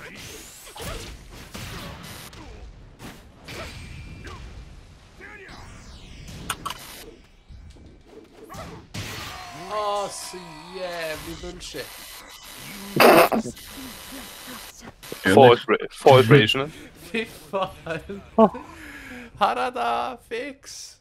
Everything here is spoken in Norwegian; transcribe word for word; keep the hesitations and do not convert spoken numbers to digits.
Å, så jævlig bullshit. Forest Rage. Fy faen. Ha det da, fiks.